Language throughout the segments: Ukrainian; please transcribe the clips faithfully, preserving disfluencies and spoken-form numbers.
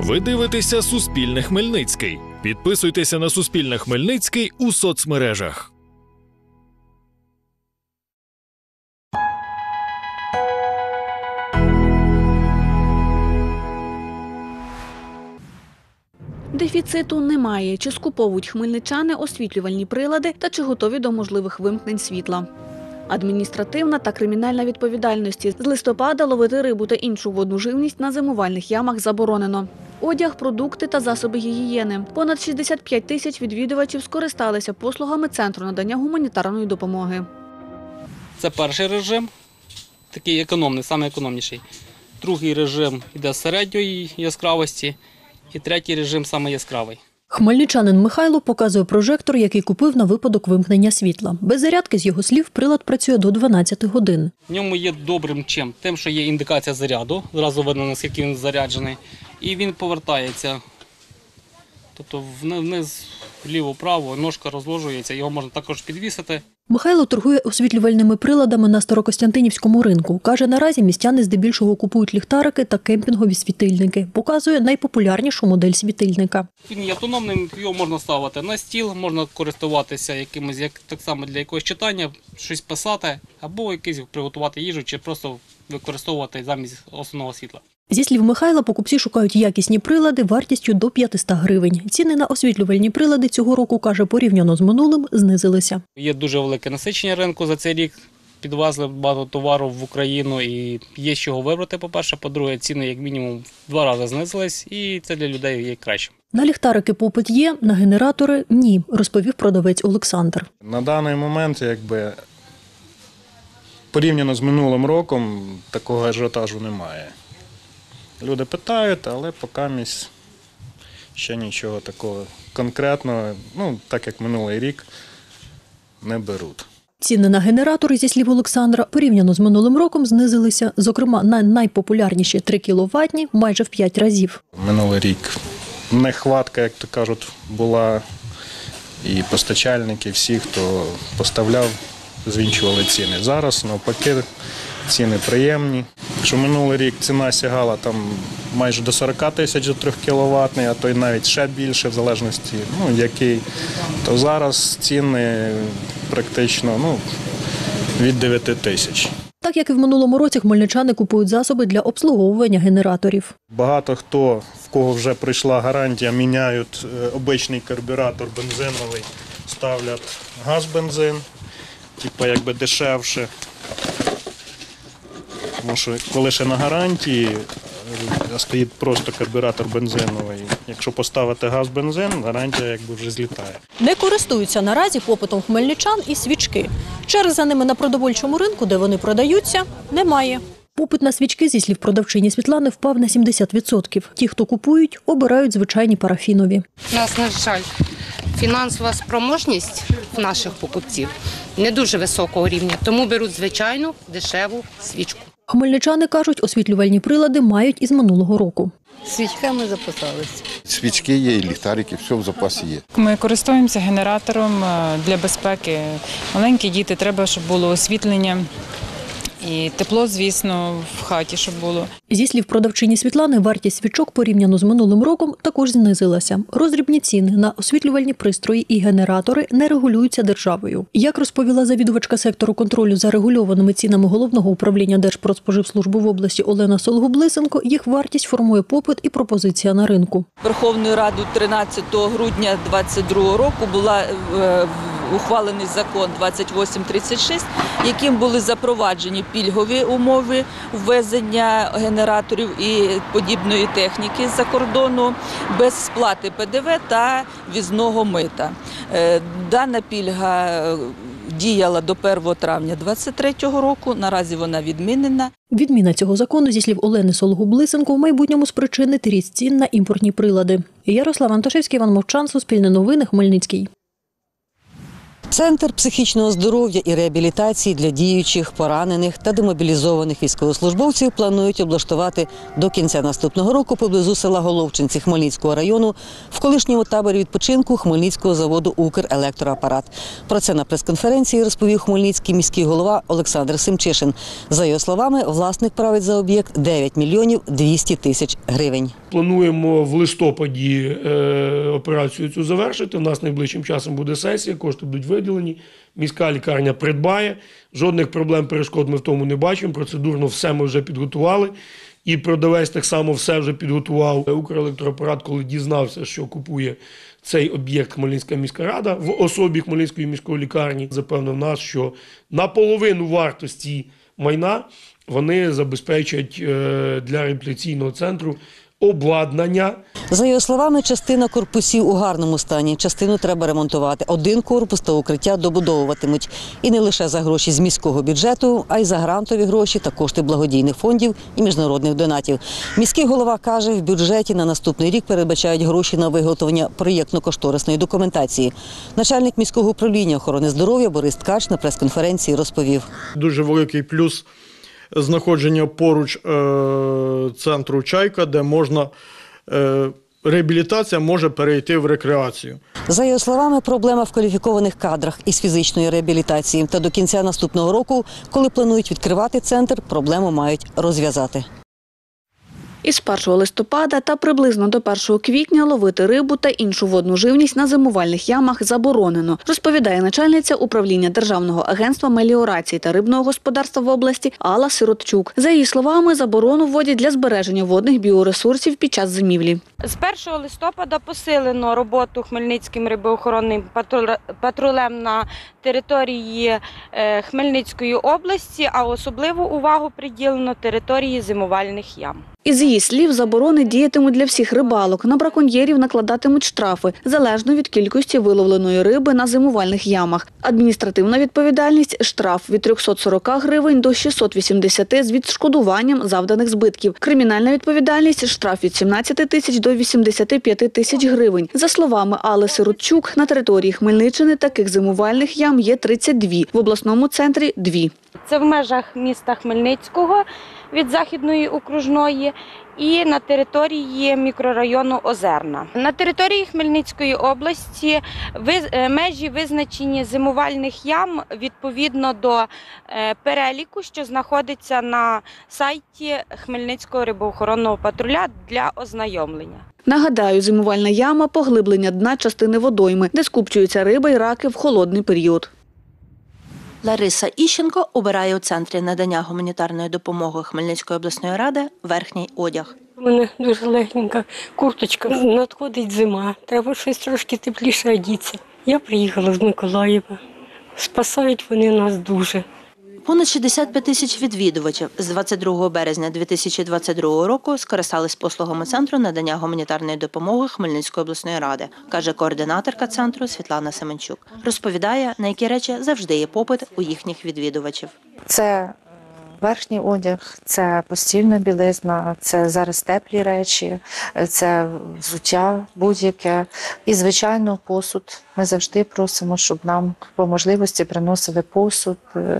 Ви дивитеся Суспільне Хмельницький. Підписуйтеся на Суспільне Хмельницький у соцмережах. Дефіциту немає. Чи скуповують хмельничани освітлювальні прилади та чи готові до можливих вимкнень світла? Адміністративна та кримінальна відповідальності. З листопада ловити рибу та іншу водну живність на зимувальних ямах заборонено. Одяг, продукти та засоби гігієни. Понад шістдесят п'ять тисяч відвідувачів скористалися послугами Центру надання гуманітарної допомоги. Це перший режим, такий економний, найекономніший. Другий режим йде середньої яскравості і третій режим саме яскравий. Хмельничанин Михайло показує прожектор, який купив на випадок вимкнення світла. Без зарядки, з його слів, прилад працює до дванадцяти годин. В ньому є добрим чим? Тим, що є індикація заряду, зразу видно, наскільки він заряджений, і він повертається. Тобто вниз, вліво-право, ножка розложується, його можна також підвісити. Михайло торгує освітлювальними приладами на Старокостянтинівському ринку. Каже, наразі містяни здебільшого купують ліхтарики та кемпінгові світильники. Показує найпопулярнішу модель світильника. Він є автономним, його можна ставити на стіл, можна користуватися якимось, як так само для якогось читання, щось писати, або якийсь приготувати їжу, чи просто використовувати замість основного світла. Зі слів Михайла, покупці шукають якісні прилади вартістю до п'ятисот гривень. Ціни на освітлювальні прилади цього року, каже, порівняно з минулим, знизилися. Є дуже велике насичення ринку за цей рік. Підвезли багато товару в Україну і є з чого вибрати, по-перше. По-друге, ціни як мінімум в два рази знизились і це для людей є краще. На ліхтарики попит є, на генератори – ні, розповів продавець Олександр. На даний момент, якби, порівняно з минулим роком, такого ажіотажу немає. Люди питають, але поки ще нічого такого конкретного, ну, так як минулий рік, не беруть. Ціни на генератори, зі слів Олександра, порівняно з минулим роком знизилися, зокрема, на найпопулярніші три кіловатні майже в п'ять разів. Минулий рік нехватка, як то кажуть, була, і постачальники, всі, хто поставляв, звінчували ціни. Зараз, навпаки, ціни приємні. Якщо минулий рік ціна сягала там майже до сорока тисяч за трьохкіловатний, а то й навіть ще більше, в залежності, ну, який, то зараз ціни практично, ну, від дев'яти тисяч. Так, як і в минулому році, хмельничани купують засоби для обслуговування генераторів. Багато хто, в кого вже прийшла гарантія, міняють обичний карбюратор бензиновий, ставлять газ-бензин, типу якби дешевше. Тому що коли ще на гарантії стоїть просто карбюратор бензиновий, якщо поставити газ-бензин, гарантія якби вже злітає. Не користуються наразі попитом хмельничан і свічки. Черг за ними на продовольчому ринку, де вони продаються, немає. Попит на свічки, зі слів продавчині Світлани, впав на сімдесят відсотків. Ті, хто купують, обирають звичайні парафінові. У нас, на жаль, фінансова спроможність наших покупців не дуже високого рівня, тому беруть звичайну дешеву свічку. Хмельничани кажуть, освітлювальні прилади мають із минулого року. Свічками запасалися. Свічки є, і ліхтарики, все в запасі є. Ми користуємося генератором для безпеки. Маленькі діти, треба, щоб було освітлення. І тепло, звісно, в хаті, щоб було. Зі слів продавчині Світлани, вартість свічок порівняно з минулим роком також знизилася. Роздрібні ціни на освітлювальні пристрої і генератори не регулюються державою. Як розповіла завідувачка сектору контролю за регульованими цінами Головного управління Держпродспоживслужби в області Олена Солгублисенко, їх вартість формує попит і пропозиція на ринку. Верховною Радою тринадцятого грудня двадцять другого року була ухвалений закон двадцять вісім тридцять шість, яким були запроваджені пільгові умови ввезення генераторів і подібної техніки з-за кордону без сплати Пе Де Ве та ввізного мита. Дана пільга діяла до першого травня двадцять третього року, наразі вона відмінена. Відміна цього закону, зі слів Олени Солгублисенко, в майбутньому спричинить ріст цін на імпортні прилади. Ярослав Антошевський, Іван Мовчан, Суспільне новини, Хмельницький. Центр психічного здоров'я і реабілітації для діючих, поранених та демобілізованих військовослужбовців планують облаштувати до кінця наступного року поблизу села Головчинці Хмельницького району в колишньому таборі відпочинку Хмельницького заводу «Укрелектроапарат». Про це на прес-конференції розповів хмельницький міський голова Олександр Семчишин. За його словами, власник править за об'єкт дев'ять мільйонів двісті тисяч гривень. Плануємо в листопаді е, операцію цю завершити. У нас найближчим часом буде сесія, кошти будуть виділені. Міська лікарня придбає. Жодних проблем, перешкод ми в тому не бачимо. Процедурно все ми вже підготували. І продавець так само все вже підготував. «Укрелектроапарат», коли дізнався, що купує цей об'єкт Хмельницька міська рада в особі Хмельницької міської лікарні, запевнив нас, що на половину вартості майна вони забезпечать для реабілітаційного центру обладнання. За його словами, частина корпусів у гарному стані, частину треба ремонтувати. Один корпус та укриття добудовуватимуть. І не лише за гроші з міського бюджету, а й за грантові гроші та кошти благодійних фондів і міжнародних донатів. Міський голова каже, в бюджеті на наступний рік передбачають гроші на виготовлення проєктно-кошторисної документації. Начальник міського управління охорони здоров'я Борис Ткач на прес-конференції розповів. Дуже великий плюс знаходження поруч е, центру «Чайка», де можна, е, реабілітація може перейти в рекреацію. За його словами, проблема в кваліфікованих кадрах із фізичної реабілітації. Та до кінця наступного року, коли планують відкривати центр, проблему мають розв'язати. Із першого листопада та приблизно до першого квітня ловити рибу та іншу водну живність на зимувальних ямах заборонено, розповідає начальниця управління Державного агентства меліорації та рибного господарства в області Алла Сиротчук. За її словами, заборону вводять для збереження водних біоресурсів під час зимівлі. З першого листопада посилено роботу Хмельницьким рибоохоронним патрулем на території Хмельницької області, а особливу увагу приділено території зимувальних ям. Із її слів, заборони діятимуть для всіх рибалок. На браконьєрів накладатимуть штрафи, залежно від кількості виловленої риби на зимувальних ямах. Адміністративна відповідальність – штраф від трьохсот сорока гривень до шістсот вісімдесяти з відшкодуванням завданих збитків. Кримінальна відповідальність – штраф від сімнадцяти тисяч до вісімдесяти п'яти тисяч гривень. За словами Алли Сиротчук, на території Хмельниччини таких зимувальних ям є тридцять дві, в обласному центрі – дві. Це в межах міста Хмельницького від Західної окружної і на території мікрорайону Озерна. На території Хмельницької області межі визначені зимувальних ям відповідно до переліку, що знаходиться на сайті Хмельницького рибоохоронного патруля для ознайомлення. Нагадаю, зимувальна яма – поглиблення дна частини водойми, де скупчуються риба і раки в холодний період. Лариса Іщенко обирає у Центрі надання гуманітарної допомоги Хмельницької обласної ради верхній одяг. У мене дуже легенька курточка. Надходить зима, треба щось трошки тепліше одітися. Я приїхала з Миколаєва. Спасають вони нас дуже. Понад шістдесят п'ять тисяч відвідувачів з двадцять другого березня дві тисячі двадцять другого року скористались послугами Центру надання гуманітарної допомоги Хмельницької обласної ради, каже координаторка центру Світлана Семенчук. Розповідає, на які речі завжди є попит у їхніх відвідувачів. Це верхній одяг, це постільна білизна, це зараз теплі речі, це взуття будь-яке і, звичайно, посуд. Ми завжди просимо, щоб нам по можливості приносили посуд,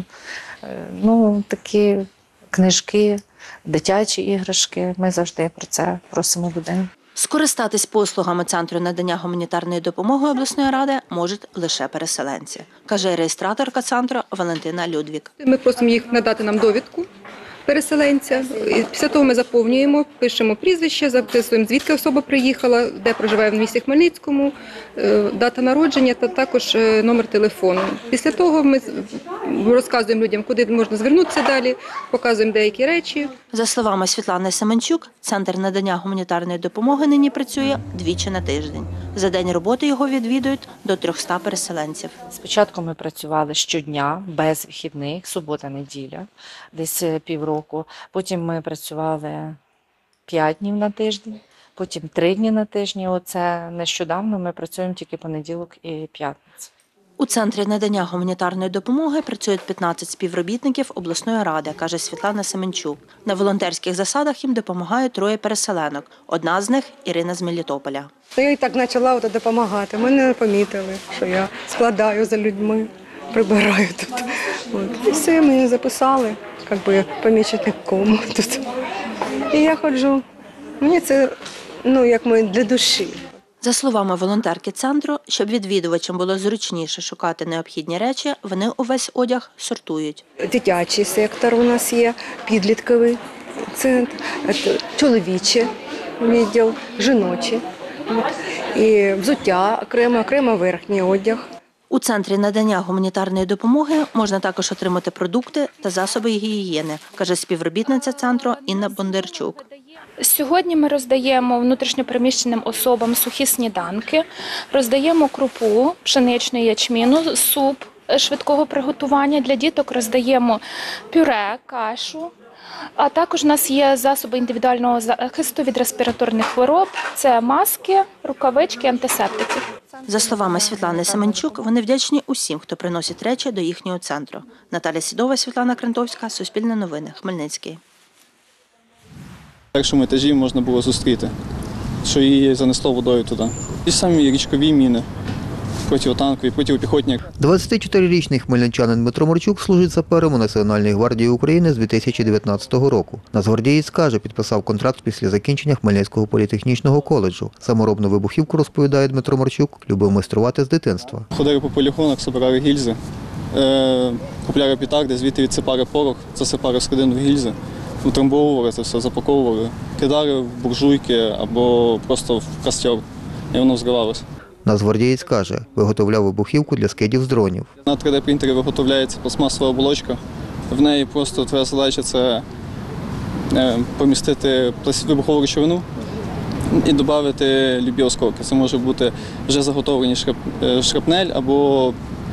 ну, такі книжки, дитячі іграшки. Ми завжди про це просимо людей. Скористатись послугами Центру надання гуманітарної допомоги обласної ради можуть лише переселенці, каже реєстраторка центру Валентина Людвік. Ми просимо їх надати нам довідку переселенця. Після того ми заповнюємо, пишемо прізвище, записуємо, звідки особа приїхала, де проживає в місті Хмельницькому, дата народження та також номер телефону. Після того ми розказуємо людям, куди можна звернутися далі, показуємо деякі речі. За словами Світлани Семенчук, Центр надання гуманітарної допомоги нині працює двічі на тиждень. За день роботи його відвідують до трьохсот переселенців. Спочатку ми працювали щодня, без вихідних, субота-неділя, десь півроку. Потім ми працювали п'ять днів на тиждень, потім три дні на тижні. Оце нещодавно ми працюємо тільки понеділок і п'ятниця. У центрі надання гуманітарної допомоги працюють п'ятнадцять співробітників обласної ради, каже Світлана Семенчук. На волонтерських засадах їм допомагають троє переселенок. Одна з них – Ірина з Мелітополя. Я і так почала допомагати. Мене помітили, що я складаю за людьми, прибираю тут. От. І все, мене записали, як би помічником тут. І я ходжу. Мені це, ну, як ми для душі. За словами волонтерки центру, щоб відвідувачам було зручніше шукати необхідні речі, вони увесь одяг сортують. Дитячий сектор у нас є, підлітковий центр, чоловічий відділ, жіночий. І взуття окремо, окремо верхній одяг. У центрі надання гуманітарної допомоги можна також отримати продукти та засоби гігієни, каже співробітниця центру Інна Бондарчук. Сьогодні ми роздаємо внутрішньопереміщеним особам сухі сніданки, роздаємо крупу, пшеничну, ячмінну, суп швидкого приготування. Для діток роздаємо пюре, кашу. А також у нас є засоби індивідуального захисту від респіраторних хвороб. Це маски, рукавички, антисептики. За словами Світлани Семенчук, вони вдячні усім, хто приносить речі до їхнього центру. Наталя Сідова, Світлана Крентовська, Суспільне новини, Хмельницький. В першому етажі можна було зустріти, що її занесло водою туди. Ті самі річкові міни, протитанкові, протипіхотні. двадцятичотирирічний хмельничанин Дмитро Марчук служить сапером у Національній гвардії України з дві тисячі дев'ятнадцятого року. Нацгвардієць каже, підписав контракт після закінчення Хмельницького політехнічного коледжу. Саморобну вибухівку, розповідає Дмитро Марчук, любив майструвати з дитинства. Ходили по полігонах, собирали гільзи, е, купляли петарди, звідти відсипали порох, засипали всередину в гільзи. Утрамбовували це все, запаковували, кидали в буржуйки або просто в костер, і воно взривалося. Нацгвардієць каже, виготовляв вибухівку для скидів з дронів. На три дэ принтері виготовляється пластмасова оболочка. В неї просто твоя задача – це помістити вибухову речовину і додати любі осколки. Це може бути вже заготовлені шрапнель або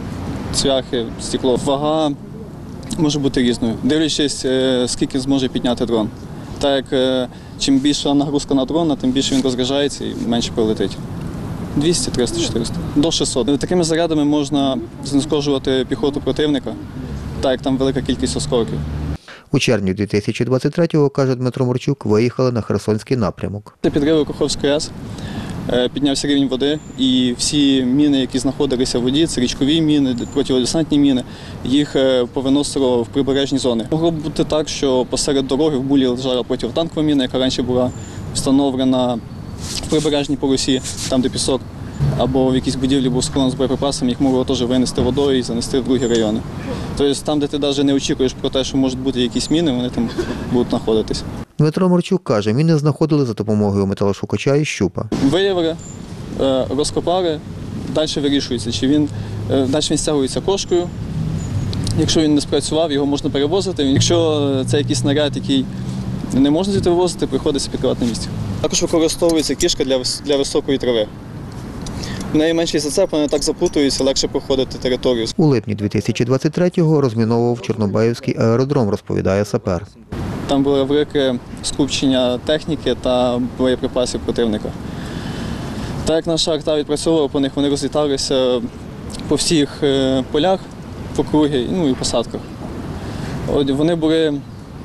цвяхи, стекло. Вага може бути різною, дивлячись, скільки зможе підняти дрон. Так як чим більша нагрузка на дрон, тим більше він розряджається і менше прилетить. двісті, триста, чотириста, до шістсот. Такими зарядами можна знешкоджувати піхоту противника, так як там велика кількість осколків. У червні дві тисячі двадцять третього, каже Дмитро Марчук, виїхали на Херсонський напрямок. Після підриву Каховської АЕС піднявся рівень води, і всі міни, які знаходилися в воді, це річкові міни, протидесантні міни, їх повиносило в прибережні зони. Могло б бути так, що посеред дороги в Булі лежала протитанкова міна, яка раніше була встановлена в прибережній полосі, там де пісок, або в якійсь будівлі був склон з боєприпасами, їх могло теж винести водою і занести в другі райони. Тобто там, де ти навіть не очікуєш про те, що можуть бути якісь міни, вони там будуть знаходитися. Дмитро Марчук каже, міни знаходили за допомогою металошукача і щупа. Виявили, розкопали, далі вирішується, чи він, далі він стягується кошкою. Якщо він не спрацював, його можна перевозити. Якщо це якийсь снаряд, який не можна звідти вивозити, приходиться підкривати на місці. Також використовується кішка для, для високої трави. В неї менший зацеп, вона так заплутується, легше проходити територію. У липні дві тисячі двадцять третього розміновував Чорнобаївський аеродром, розповідає сапер. Там було велике скупчення техніки та боєприпасів противника. Так як наша арта відпрацьовувала по них, вони розліталися по всіх полях, по кругі, ну і посадках. Вони були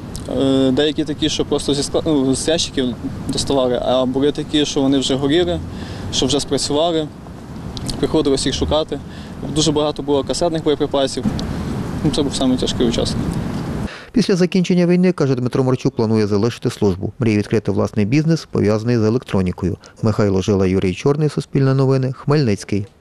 деякі такі, що просто зі склад... ну, з ящиків доставали, а були такі, що вони вже горіли, що вже спрацювали, приходилось їх шукати. Дуже багато було касетних боєприпасів. Це був найтяжкий учасник. Після закінчення війни, каже Дмитро Марчук, планує залишити службу. Мріє відкрити власний бізнес, пов'язаний з електронікою. Михайло Жила, Юрій Чорний, Суспільне новини, Хмельницький.